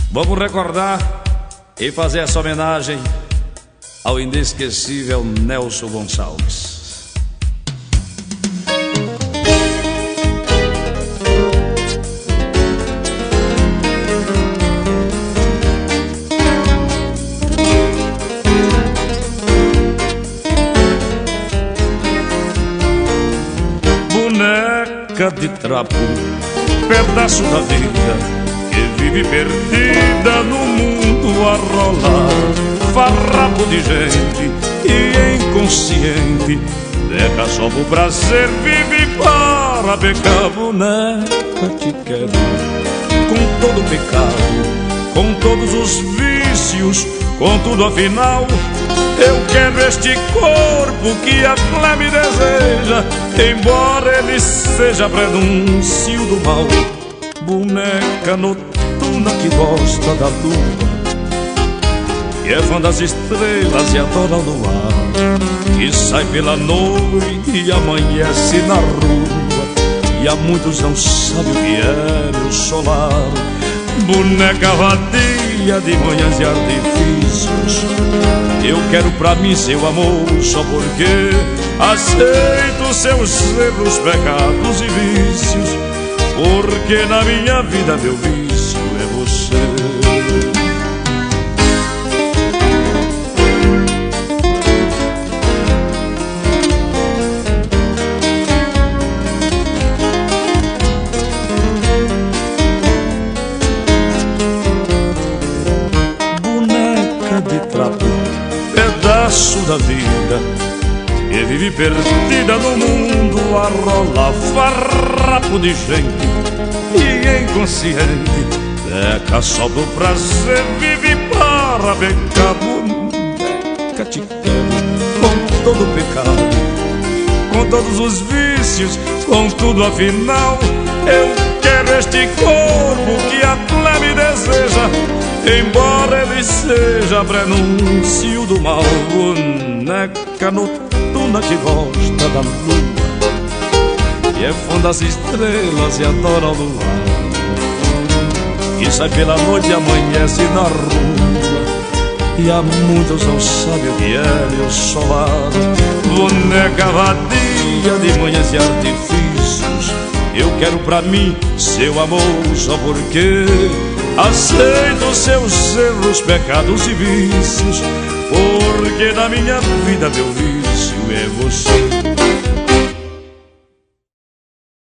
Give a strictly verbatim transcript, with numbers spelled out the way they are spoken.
Vamos recordar e fazer essa homenagem ao inesquecível Nelson Gonçalves. Boneca de trapo, pedaço da vida que vive perdida no mundo a rolar, farrapo de gente e inconsciente, deca só pro prazer, vive para pecar. Boneca, te quero com todo o pecado, com todos os vícios, com tudo afinal. Eu quero este corpo que a flor me deseja, embora ele seja prenúncio do mal. Boneca noturna que gosta da lua, que é fã das estrelas e adora o luar, que sai pela noite e amanhece na rua, e há muitos não sabem o que é meu solar. Boneca vadia de manhãs e artifícios, eu quero pra mim seu amor só porque aceito seus erros, pecados e vícios, porque na minha vida meu vício é você. Boneca de trapo, pedaço da vida que vive perdida no mundo a rolar, farrapo de gente e inconsciente, deca só pro prazer, vive para pecar. Boneca, te quero com todo o pecado, com todos os vícios, com tudo afinal. Eu quero este corpo que a flor me deseja, embora ele seja prenúncio do mal. Boneca noturna que gosta da lua, que é fã das estrelas e adora o luar, que sai pela noite e amanhece na rua, e há muitos não sabem o que é meu solar. Boneca vadia de manhãs e artifícios, eu quero pra mim seu amor só porque aceito seus erros, pecados e vícios, porque na minha vida meu vício é você.